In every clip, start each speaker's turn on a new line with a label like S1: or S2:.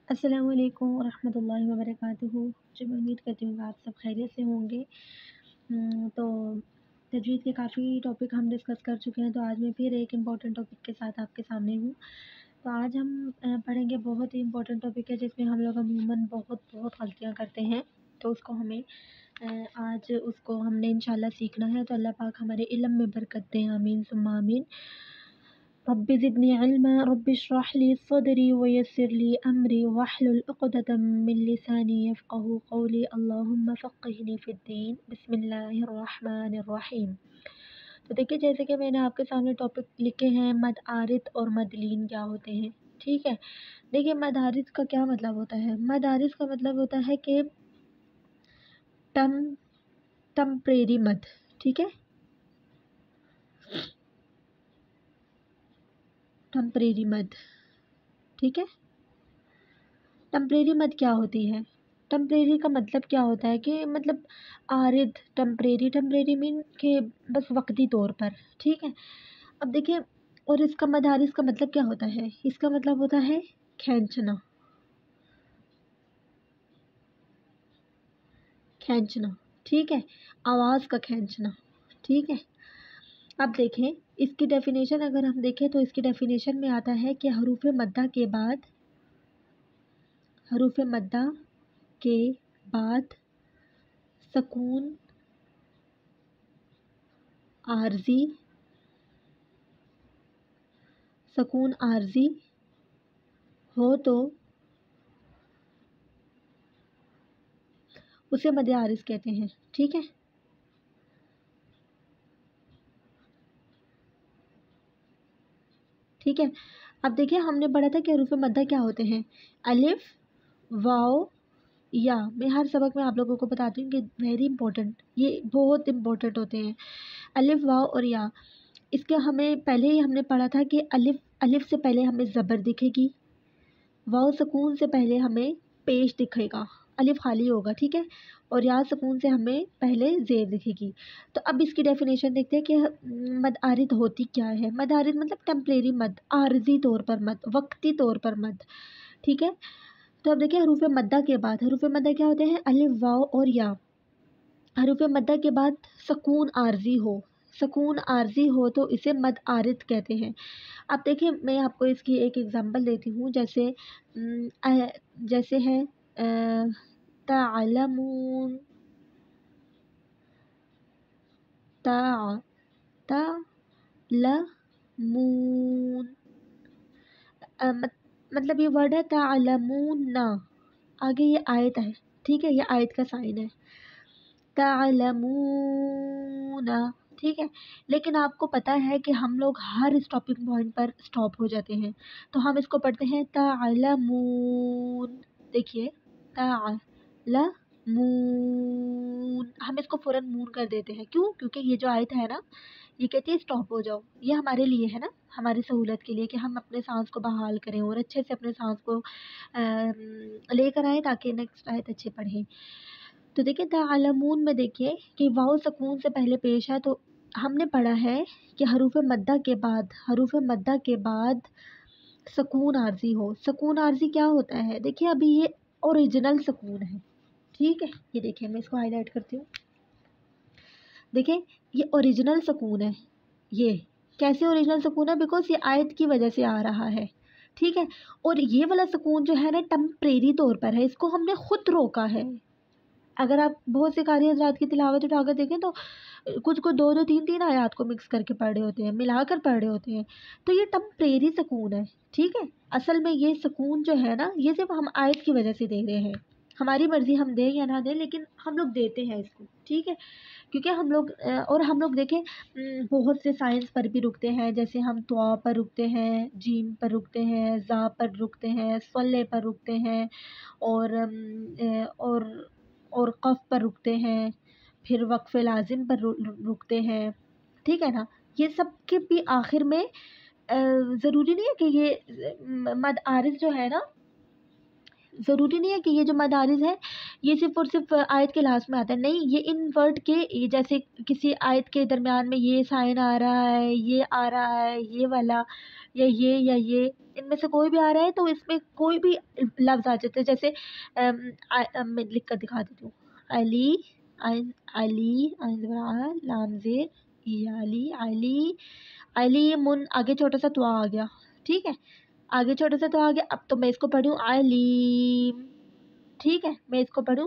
S1: السلام علیکم ورحمۃ اللہ وبرکاتہ۔ جی میں امید کرتی ہوں کہ آپ سب خیریت سے ہوں گے۔ تو تجوید کے کافی ٹاپک ہم ڈسکس کر چکے ہیں، تو آج میں پھر ایک امپورٹنٹ ٹاپک کے ساتھ آپ کے سامنے ہوں۔ تو آج ہم پڑھیں گے بہت ہی امپورٹنٹ ٹاپک ہے جس میں ہم لوگ عموماً بہت غلطیاں کرتے ہیں، تو اس کو ہمیں آج اس کو ہم نے انشاءاللہ سیکھنا ہے۔ تو اللہ پاک ہمارے علم میں برکت دیں، آمین ثم آمین۔ رب زدنی علما رب اشرح لی صدری ویسر لی امری واحلل عقدۃ من لسانی یفقہوا قولی اللہم فقہنی فی الدین۔ بسم اللہ الرحمن الرحیم۔ تو دیکھیے، جیسے کہ میں نے آپ کے سامنے ٹاپک لکھے ہیں، مد عارض اور مد لین کیا ہوتے ہیں، ٹھیک ہے۔ دیکھیے، مد عارض کا کیا مطلب ہوتا ہے؟ مد عارض کا مطلب ہوتا ہے کہ ٹمپریری مد، ٹھیک ہے، ٹمپریری مد، ٹھیک ہے۔ ٹمپریری مد کیا ہوتی ہے؟ ٹمپریری کا مطلب کیا ہوتا ہے کہ مطلب عارض ٹمپریری مین کہ بس وقتی طور پر، ٹھیک ہے۔ اب دیکھیں، اور اس کا مد عارض کا مطلب کیا ہوتا ہے؟ اس کا مطلب ہوتا ہے کھینچنا، ٹھیک ہے، آواز کا کھینچنا، ٹھیک ہے۔ اب دیکھیں اس کی ڈیفینیشن، اگر ہم دیکھیں تو اس کی ڈیفینیشن میں آتا ہے کہ حروف مدہ کے بعد سکون عارضی ہو تو اسے مد عارض کہتے ہیں، ٹھیک ہے۔ ٹھیک ہے، اب دیکھیں ہم نے پڑھا تھا کہ حروف مدہ کیا ہوتے ہیں؟ الف، واو، یا۔ میں ہر سبق میں آپ لوگوں کو بتاتی ہوں کہ ویری امپورٹنٹ، یہ بہت امپورٹنٹ ہوتے ہیں، الف، واو اور یا۔ اس کے ہمیں پہلے ہی ہم نے پڑھا تھا کہ الف سے پہلے ہمیں زبر دکھے گی، واو سکون سے پہلے ہمیں پیش دکھے گا، الف خالی ہوگا، ٹھیک ہے، اور یا سکون سے ہمیں پہلے زیر دکھے گی۔ تو اب اس کی ڈیفینیشن دیکھتے ہیں کہ مد عارض ہوتی کیا ہے۔ مد عارض مطلب ٹیمپریری مد، عارضی طور پر مد، وقتی طور پر مد، ٹھیک ہے۔ تو اب دیکھیں حروف مدہ کے بعد، حروف مدہ کیا ہوتے ہیں؟ الف، واو اور یا۔ حروف مدہ کے بعد سکون عارضی ہو تو اسے مد عارض کہتے ہیں۔ اب دیکھیں میں آپ کو اس کی ایک ایگزامپل دیتی ہوں، جیسے ہے تعلمون، مطلب یہ ورڈ ہے تعلمون، آگے یہ آیت ہے، ٹھیک ہے، یہ آیت کا سائن ہے تعلمون، ٹھیک ہے۔ لیکن آپ کو پتہ ہے کہ ہم لوگ ہر اسٹاپنگ پوائنٹ پر اسٹاپ ہو جاتے ہیں، تو ہم اس کو پڑھتے ہیں تعلمون، دیکھیے تعلمون، ہم اس کو فوراً مون کر دیتے ہیں، کیونکہ یہ جو آیت ہے نا، یہ کہتی ہے اسٹاپ ہو جاؤ، یہ ہمارے لیے ہے نا، ہماری سہولت کے لیے کہ ہم اپنے سانس کو بحال کریں اور اچھے سے اپنے سانس کو لے کر آئیں تاکہ نیکسٹ آیت اچھے پڑھیں۔ تو دیکھیں تعلمون میں دیکھیے کہ واو سکون سے پہلے پیش ہے، تو ہم نے پڑھا ہے کہ حروف مدہ کے بعد سکون عارضی ہو۔ سکون عارضی کیا ہوتا ہے؟ دیکھیے ابھی یہ اوریجنل سکون ہے، ٹھیک ہے، یہ دیکھیں میں اس کو ہائی لائٹ کرتی ہوں، دیکھیں یہ اوریجنل سکون ہے۔ یہ کیسے اوریجنل سکون ہے؟ بیکاز یہ آیت کی وجہ سے آ رہا ہے، ٹھیک ہے۔ اور یہ والا سکون جو ہے نا ٹمپریری طور پر ہے، اس کو ہم نے خود روکا ہے۔ اگر آپ بہت سے قاری حضرات کی تلاوت اٹھا کر دیکھیں تو کچھ کو دو تین آیات کو مکس کر کے پڑھ رہے ہوتے ہیں، ملا کر پڑھ رہے ہوتے ہیں، تو یہ ٹمپریری سکون ہے، ٹھیک ہے۔ اصل میں یہ سکون جو ہے نا، یہ صرف ہم آیت کی وجہ سے دے رہے ہیں، ہماری مرضی ہم دیں یا نہ دیں، لیکن ہم لوگ دیتے ہیں اس کو، ٹھیک ہے، کیونکہ ہم لوگ دیکھیں بہت سے سائنس پر بھی رکتے ہیں، جیسے ہم طوا پر رکتے ہیں، جیم پر رکتے ہیں، زا پر رکتے ہیں، صلے پر رکتے ہیں، اور قف پر رکتے ہیں، پھر وقف لازم پر رکتے ہیں، ٹھیک ہے نا۔ یہ سب کے بھی آخر میں ضروری نہیں ہے کہ یہ مد عارض جو ہے نا، ضروری نہیں ہے کہ یہ جو مد عارض ہے ये सिर्फ और सिर्फ आयत के लास्ट में आता है, नहीं, ये इन वर्ड के, ये जैसे किसी आयत के दरमियान में ये साइन आ रहा है, ये आ रहा है, ये वाला, या ये इनमें से कोई भी आ रहा है तो इसमें कोई भी लफ्ज आ जाते हैं। जैसे मैं लिख कर दिखा देती हूँ। अली, अली, लामजेर, अली, अली, अली मुन, आगे छोटा सा तो आ गया, ठीक है, आगे छोटा सा तो आ गया। अब तो मैं इसको पढ़ूँ अलीम, ठीक है, मैं इसको पढ़ूँ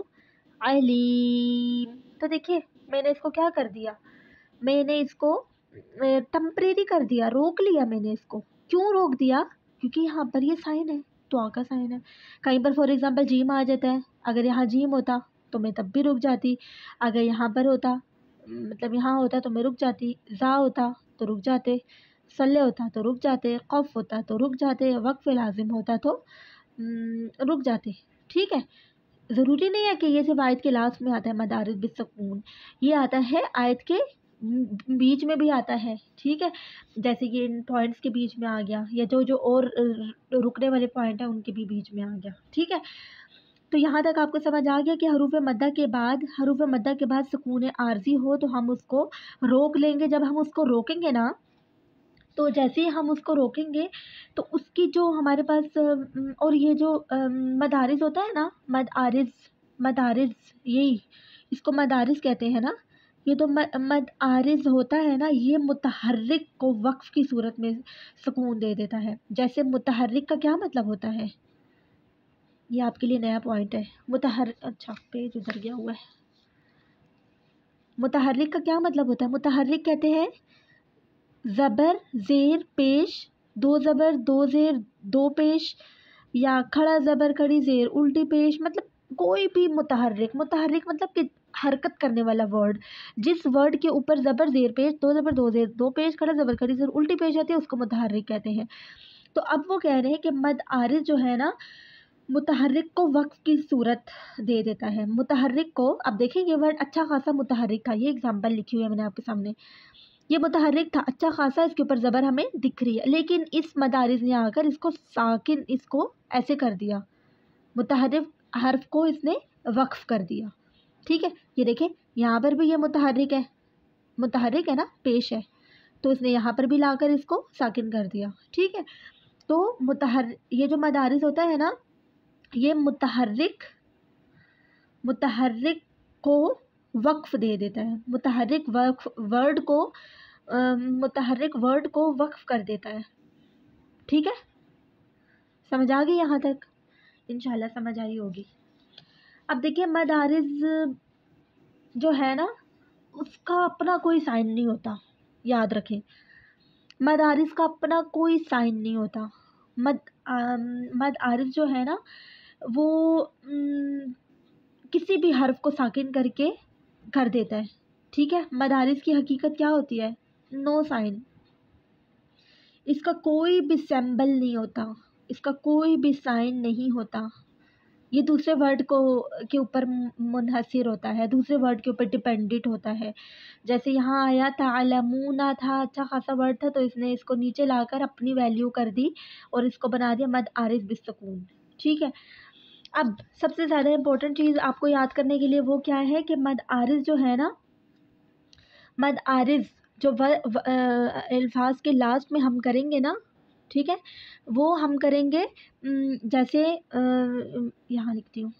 S1: अलीम, तो देखिए मैंने इसको क्या कर दिया, मैंने इसको टेम्परेरी कर दिया, रोक लिया मैंने इसको। क्यों रोक दिया? क्योंकि यहाँ पर ये साइन है, तो का साइन है। कहीं पर फॉर एग्जांपल जीम आ जाता है, अगर यहाँ जीम होता तो मैं तब भी रुक जाती, अगर यहाँ पर होता, मतलब यहाँ होता तो मैं रुक जाती, जा होता तो रुक जाते, सल्ले होता तो रुक जाते, खौफ होता तो रुक जाते, वक्फ लाजिम होता तो रुक जाते, ठीक है। ज़रूरी नहीं है कि ये सिर्फ आयत के लास्ट में आता है मदारिज बिस्सकून, ये आता है आयत के बीच में भी आता है, ठीक है। जैसे कि इन पॉइंट्स के बीच में आ गया, या जो और रुकने वाले पॉइंट हैं उनके भी बीच में आ गया, ठीक है। तो यहाँ तक आपको समझ आ गया कि हरूफ मद्दा के बाद सुकून आर्जी हो तो हम उसको रोक लेंगे। जब हम उसको रोकेंगे ना, तो जैसे ही हम उसको रोकेंगे तो उसकी जो हमारे पास और ये जो मदारिज होता है ना, मदारिज यही इसको मदारिज कहते हैं ना, ये तो मदारिज होता है ना, ये मुतहर्रिक को वक्फ की सूरत में सुकून दे देता है। जैसे मुतहर्रिक का क्या मतलब होता है, ये आपके लिए नया पॉइंट है। अच्छा पेज उधर गया हुआ है। मुतहर्रिक का क्या मतलब होता है? मुतहर्रिक कहते हैं ज़बर ज़ेर पेश, दो ज़बर दो ज़ेर दो पेश, या खड़ा ज़बर खड़ी ज़ेर उल्टी पेश, मतलब कोई भी मुतहर्रिक मतलब कि हरकत करने वाला वर्ड, जिस वर्ड के ऊपर ज़बर ज़ेर पेश, दो ज़बर दो ज़ेर दो पेश, खड़ा ज़बर खड़ी ज़ेर उल्टी पेश आती है, उसको मुतहर्रिक कहते हैं। तो अब वो कह रहे हैं कि मद आरिज जो है ना, मुतहर्रिक को वक्फ की सूरत दे देता है। मुतहर्रिक को, अब देखिए ये वर्ड अच्छा खासा मुतहर्रिक था, ये एग्जाम्पल लिखी हुई है मैंने आपके सामने, ये मुतहर्रिक था अच्छा खासा, इसके ऊपर ज़बर हमें दिख रही है, लेकिन इस मदारिज ने आकर इसको साकिन, इसको ऐसे कर दिया, मुतहर्रिक हर्फ को इसने वक्फ कर दिया, ठीक है। ये देखें यहाँ पर भी ये मुतहर्रिक है ना, पेश है, तो इसने यहाँ पर भी लाकर इसको साकिन कर दिया, ठीक है। तो ये जो मदारिज होता है ना, ये मुतहर्रिक को वक्फ दे देता है, मुतहर्रिक वर्ड को वक्फ कर देता है, ठीक है। समझ आ गई यहाँ तक? इंशाल्लाह समझ आई होगी। अब देखिए मदारिज जो है ना, उसका अपना कोई साइन नहीं होता, याद रखें, मदारिज का अपना कोई साइन नहीं होता। मदारिज जो है ना, वो किसी भी हर्फ को साकिन करके कर देता है, ठीक है। मदारिज की हकीकत क्या होती है? नो साइन, इसका कोई भी सिंबल नहीं होता, इसका कोई भी साइन नहीं होता, ये दूसरे वर्ड को के ऊपर मुनहसिर होता है, दूसरे वर्ड के ऊपर डिपेंडेंट होता है। जैसे यहाँ आया तालमूना था, अच्छा खासा वर्ड था, तो इसने इसको नीचे लाकर अपनी वैल्यू कर दी और इसको बना दिया मद आरिज बिस्सकून, ठीक है। अब सबसे ज़्यादा इम्पोर्टेंट चीज़ आपको याद करने के लिए वो क्या है कि मद आरिज जो है ना, मद आरिज जो अल्फाज के लास्ट में हम करेंगे ना, ठीक है, वो हम करेंगे जैसे यहाँ लिखती हूँ,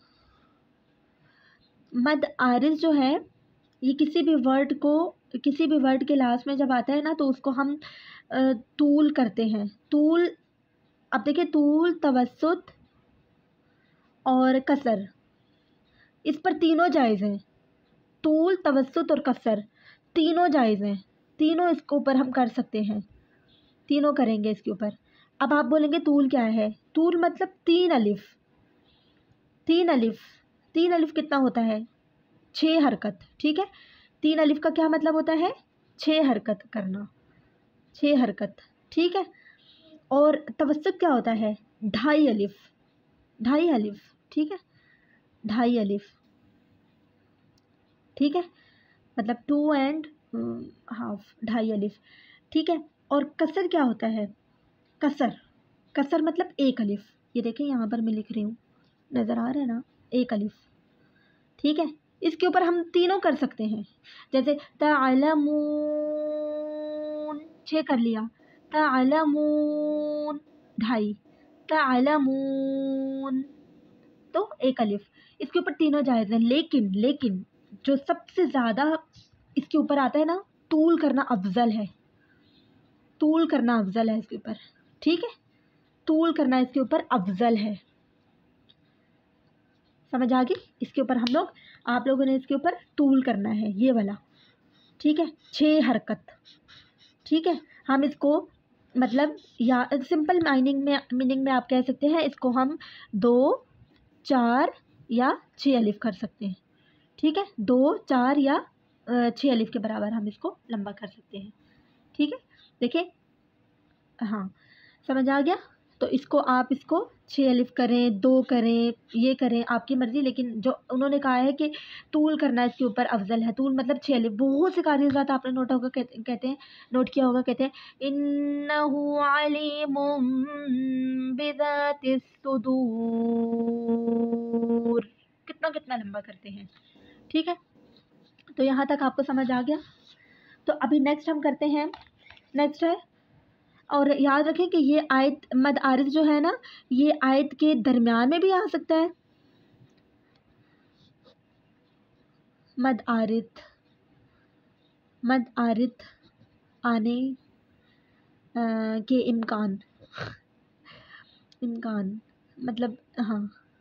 S1: मद आरिज जो है ये किसी भी वर्ड के लास्ट में जब आता है ना, तो उसको हम तूल करते हैं, तूल। अब देखिए तूल, तवस्सुत और कसर, इस पर तीनों जायज़ हैं, तूल, तवस्सुत और कसर तीनों जायज़ हैं, तीनों इसके ऊपर हम कर सकते हैं, तीनों करेंगे इसके ऊपर। अब आप बोलेंगे तूल क्या है? तूल मतलब 3 अलिफ कितना होता है? 6 हरकत, ठीक है। 3 अलिफ का क्या मतलब होता है? 6 हरकत करना, 6 हरकत, ठीक है। और तवस्सुत क्या होता है? 2.5 अलिफ, ठीक है, 2.5 अलिफ, ठीक है, मतलब 2 एंड हाफ, 2.5 अलिफ, ठीक है। और कसर क्या होता है? कसर मतलब 1 अलिफ, ये देखें यहाँ पर मैं लिख रही हूँ, नज़र आ रहा है ना, 1 अलिफ, ठीक है, इसके ऊपर हम तीनों कर सकते हैं, जैसे तअलमून 6 कर लिया, तअलमून 2.5, तअलमून तो 1 अलिफ, इसके ऊपर तीनों जायज़ है। लेकिन जो सबसे ज़्यादा इसके ऊपर आता है ना, तूल करना अफजल है, तूल करना अफजल है इसके ऊपर, ठीक है, तूल करना इसके ऊपर अफजल है। समझ आ गई? इसके ऊपर हम लोग, आप लोगों ने इसके ऊपर तूल करना है, ये वाला, ठीक है, 6 हरकत, ठीक है। हम इसको मतलब या सिंपल मीनिंग में आप कह सकते हैं इसको हम 2, 4 या 6 अलिफ कर सकते हैं, ठीक है, 2, 4 या 6 अलिफ के बराबर हम इसको लंबा कर सकते हैं, ठीक है। देखिए, हाँ, समझ आ गया? तो इसको आप इसको 6 अलिफ करें, 2 करें, ये करें, आपकी मर्ज़ी, लेकिन जो उन्होंने कहा है कि तूल करना इसके ऊपर अफजल है, तूल मतलब 6 अलिफ। बहुत से कारी ज़ात आपने नोट होगा, कहते हैं, नोट किया होगा, कहते हैं इन्नहु अलीमुम बिज़ातिस सुदूर, कितना कितना लंबा करते हैं, ठीक है। तो यहाँ तक आपको समझ आ गया। तो अभी नेक्स्ट हम करते हैं, नेक्स्ट है, और याद रखें कि ये आयत मद आरिज जो है ना, ये आयत के दरमियान में भी आ सकता है, मद आरिद आने के इम्कान मतलब, हाँ,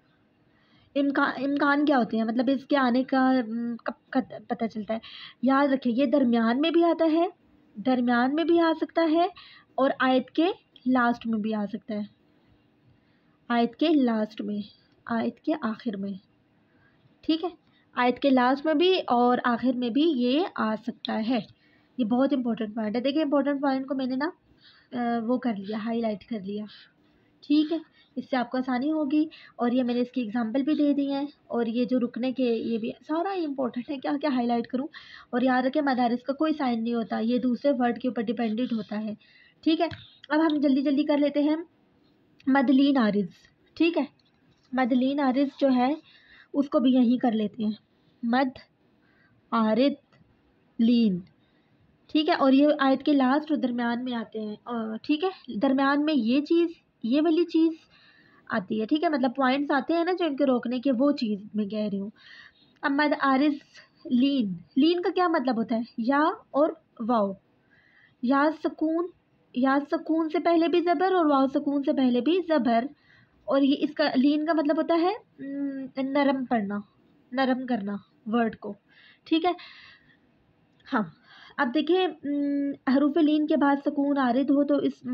S1: इम्कान क्या होते हैं, मतलब इसके आने का कब पता चलता है। याद रखिए ये दरमियान में भी आता है, दरमियान में भी आ सकता है, और आयत के लास्ट में भी आ सकता है, आयत के लास्ट में, आयत के आखिर में, ठीक है, आयत के लास्ट में भी और आखिर में भी ये आ सकता है। ये बहुत इंपॉर्टेंट पॉइंट है। देखिए, इंपॉर्टेंट पॉइंट को मैंने ना वो कर लिया, हाईलाइट कर लिया, ठीक है, इससे आपको आसानी होगी। और ये मैंने इसकी एग्जांपल भी दे दी हैं, और ये जो रुकने के ये भी सारा इंपॉर्टेंट है, क्या क्या हाईलाइट करूं। और याद रखें मदारिस का कोई साइन नहीं होता, ये दूसरे वर्ड के ऊपर डिपेंडेंट होता है, ठीक है। अब हम जल्दी जल्दी कर लेते हैं मदलीन आरिज, ठीक है, मदलीन आरिज जो है उसको भी यहीं कर लेते हैं, मद आरिद लीन, ठीक है। और ये आयत के लास्ट और दरमियान में आते हैं, ठीक है, दरमियान में ये चीज़, ये वाली चीज़ आती है, ठीक है, मतलब पॉइंट्स आते हैं ना जो इनके रोकने के, वो चीज़ मैं कह रही हूँ। अब मद आरिज लीन, लीन का क्या मतलब होता है, या और वाव, या सकून से पहले भी ज़बर और वाव सकून से पहले भी ज़बर, और ये इसका लीन का मतलब होता है नरम पढ़ना, नरम करना वर्ड को, ठीक है। हाँ, अब देखिए, हरूफ लीन के बाद सकून आरिद हो तो इस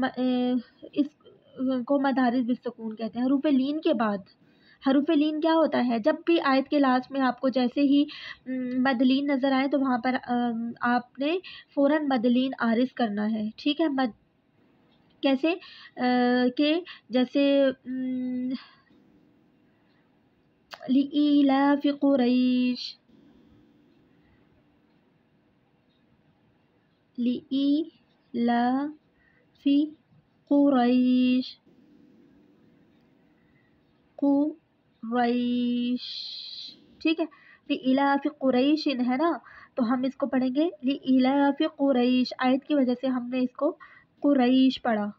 S1: को मदारिज बिस्सकून कहते हैं। हरूफ लीन के बाद, हरूफ लीन क्या होता है, जब भी आयत के लास्ट में आपको जैसे ही मदलीन नज़र आए तो वहाँ पर आपने फ़ौरन मदलीन आरिज करना है, ठीक है। मद कैसे के जैसे लिईलाफि कुरैश, लिईलाफि कुरैश, कुरैश, ठीक है। लिईलाफि कुरैशिन है ना, तो हम इसको पढ़ेंगे लिईलाफि कुरैश, आयत की वजह से हमने इसको कुरैश पढ़ा,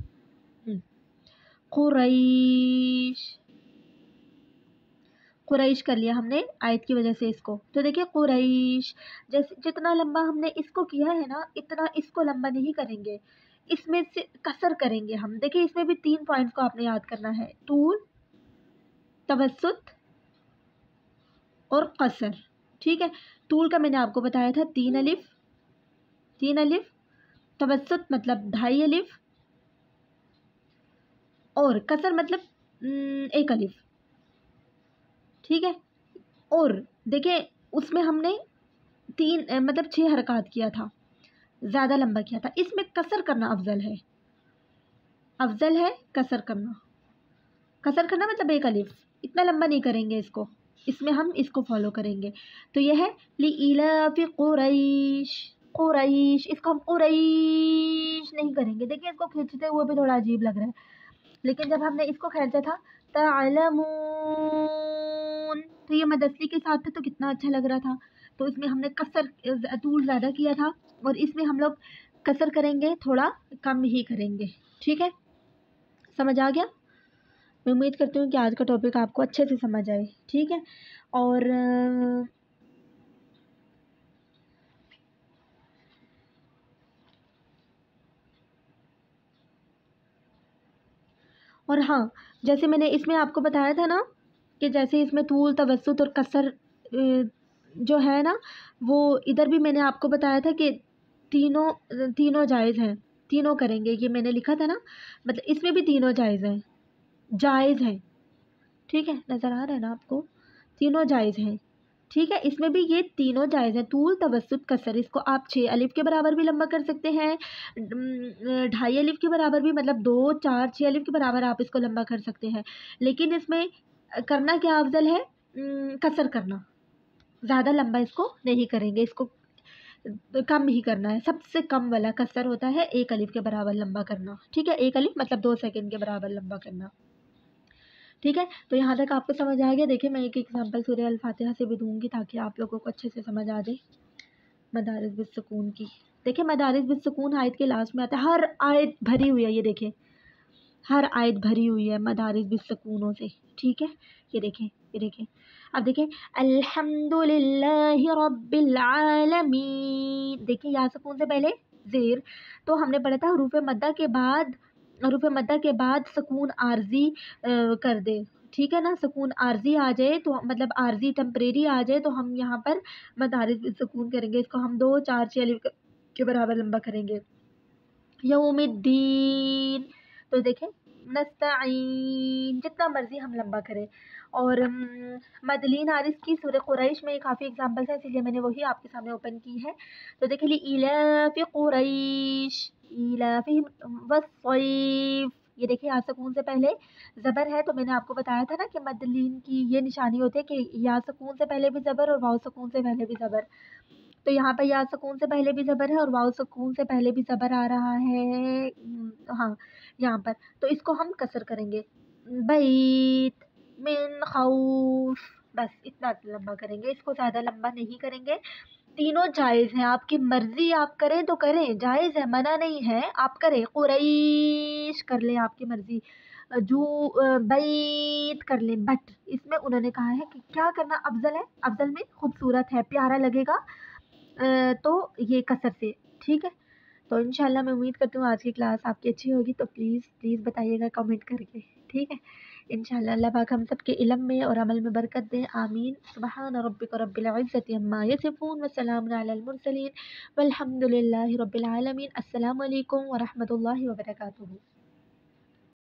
S1: कुरैश, कुरैश कर लिया हमने आयत की वजह से इसको। तो देखिए कुरैश, जैसे जितना लंबा हमने इसको किया है ना, इतना इसको लंबा नहीं करेंगे, इसमें से कसर करेंगे हम। देखिए इसमें भी 3 पॉइंट्स को आपने याद करना है, तूल, तवस्सुत और कसर, ठीक है। तूल का मैंने आपको बताया था 3 अलिफ, 3 अलिफ, तवस्सुत मतलब 2.5 अलिफ, और कसर मतलब 1 अलिफ, ठीक है। और देखिए उसमें हमने 3 मतलब 6 हरकत किया था, ज़्यादा लंबा किया था, इसमें कसर करना अफजल है, अफजल है कसर करना। कसर करना मतलब 1 अलिफ, इतना लंबा नहीं करेंगे इसको, इसमें हम इसको फॉलो करेंगे। तो यह है लिईलाफि कुरैश, कुरैश, इसको हम कुरैश नहीं करेंगे। देखिए इसको खींचते हुए भी थोड़ा अजीब लग रहा है, लेकिन जब हमने इसको खींचा था तअलमून, تو یہ مدسلی کے ساتھ تھا تو کتنا اچھا لگ رہا تھا. تو اس میں ہم نے کسر طول زیادہ کیا تھا اور اس میں ہم لوگ کسر کریں گے تھوڑا کم ہی کریں گے. ٹھیک ہے, سمجھ آ گیا؟ میں امید کرتی ہوں کہ آج کا ٹاپک آپ کو اچھے سے سمجھ آئے. ٹھیک ہے, اور ہاں, جیسے میں نے اس میں آپ کو بتایا تھا نا کہ جیسے اس میں طول, توسط اور کسر جو ہے نا, وہ ادھر بھی میں نے آپ کو بتایا تھا کہ تینوں جائز ہیں, تینوں کریں گے. یہ میں نے لکھا تھا نا, مطلب اس میں بھی تینوں جائز ہیں, جائز ہیں. ٹھیک ہے, نظر آ رہا ہے نا آپ کو؟ تینوں جائز ہیں. ٹھیک ہے, اس میں بھی یہ تینوں جائز ہیں, طول, توسط, کسر. اس کو آپ 6 الف کے برابر بھی لمبا کر سکتے ہیں, 2.5 الف کے برابر بھی, مطلب 2, 4, 6 الف کے برابر آپ اس کو لمبا کر سکتے ہیں. لیکن اس میں کرنا کیا افضل ہے؟ کسر کرنا. زیادہ لمبا اس کو نہیں کریں گے, اس کو کم ہی کرنا ہے. سب سے کم والا کسر ہوتا ہے 1 الف کے برابر لمبا کرنا. ٹھیک ہے, 1 الف مطلب 2 سیکنڈ کے برابر لمبا کرنا. ٹھیک ہے, تو یہاں تک آپ کو سمجھ آ گیا. دیکھیں میں ایک ایگزامپل سورہ الفاتحہ سے بھی دوں گی تاکہ آپ لوگوں کو اچھے سے سمجھ آ جائے. مدارس بالسکون کی, دیکھیں مدارس بالسکون آیت کے لاسٹ میں آتا ہے. ہر آیت بھری ہوئی ہے, یہ دیکھیں ہر آیت بھری ہوئی ہے مدارس بالسکونوں سے. ٹھیک ہے, یہ دیکھیں, یہ دیکھیں. اب دیکھیں الحمدللہ رب العالمین. دیکھیں یا سکون سے پہلے زیر, تو ہم نے پڑھا تھا حروف مدہ کے بعد سکون عارضی کر دے. ٹھیک ہے نا, سکون عارضی آ جائے تو مطلب عارضی ٹیمپریری آ جائے تو ہم یہاں پر مدارس بالسکون کریں گے. اس کو ہم 2, 4, 6 الف کے برابر لمبا کریں گے. یوم الدین, تو دیکھیں نستعین, جتنا مرضی ہم لمبا کریں. اور مدلین عارض کی سورہ قریش میں کافی ایگزامپلس ہیں, اسی لیے میں نے وہی آپ کے سامنے اوپن کی ہے. تو دیکھیں لی ایلاف قریش ایلافہم والصیف. یہ دیکھیں یا سکون سے پہلے زبر ہے, تو میں نے آپ کو بتایا تھا نا کہ مدلین کی یہ نشانی ہوتی ہے کہ یا سکون سے پہلے بھی زبر اور واو سکون سے پہلے بھی زبر. تو یہاں پر یا سکون سے پہلے بھی زبر ہے اور واو سکون سے پہلے بھی زبر آ رہا ہے. ہاں یہاں پر, تو اس کو ہم کسر کریں گے. بیت من خوف, بس اتنا لمبا کریں گے, اس کو زیادہ لمبا نہیں کریں گے. تینوں جائز ہیں, آپ کی مرضی, آپ کریں تو کریں, جائز ہے, منع نہیں ہے, آپ کریں. قریش کر لیں آپ کی مرضی, جو بیت کر لیں. بٹ اس میں انہوں نے کہا ہے کہ کیا کرنا افضل ہے, افضل میں خوبصورت ہے, پیارا لگے گا, تو یہ کسر سے. ٹھیک ہے, تو انشاءاللہ میں امید کرتی ہوں آج کی کلاس آپ کی اچھی ہوگی. تو پلیز بتائیے گا کمنٹ کر کے. ٹھیک ہے, انشاءاللہ اللہ پاک ہم سب کے علم میں اور عمل میں برکت دیں. آمین. سبحان ربک رب العزت عما یصفون وسلام علی المرسلین والحمد للہ رب العالمین. السلام علیکم ورحمۃ اللہ وبرکاتہ.